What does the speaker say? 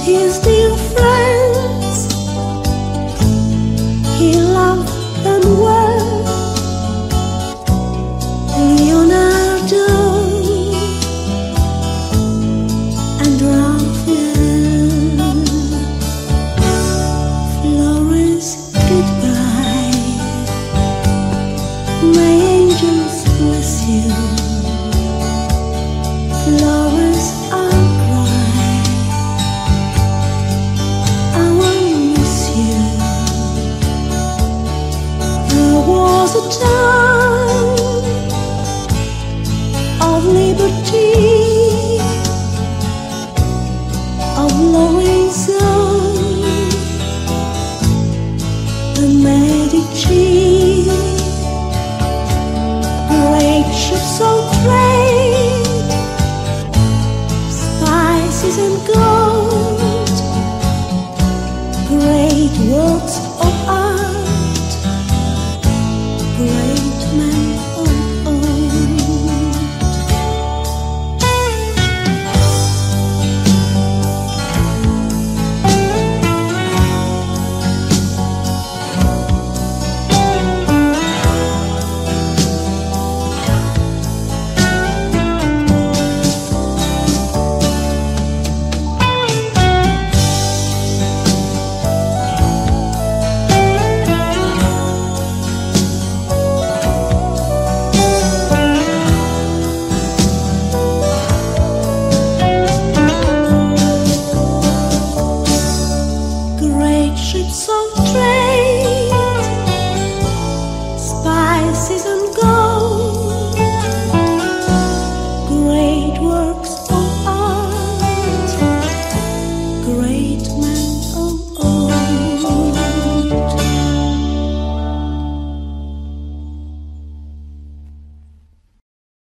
his dear friends. He loved them well. Leonardo and Raphael. Florence, goodbye. My angels bless you. Flowers are cry. I will miss you. There was a time of liberty, of loving song, the Medici, great ships of trade, spices and gold, great works of art, great men of old. Great ships of trade, spices and gold, great works of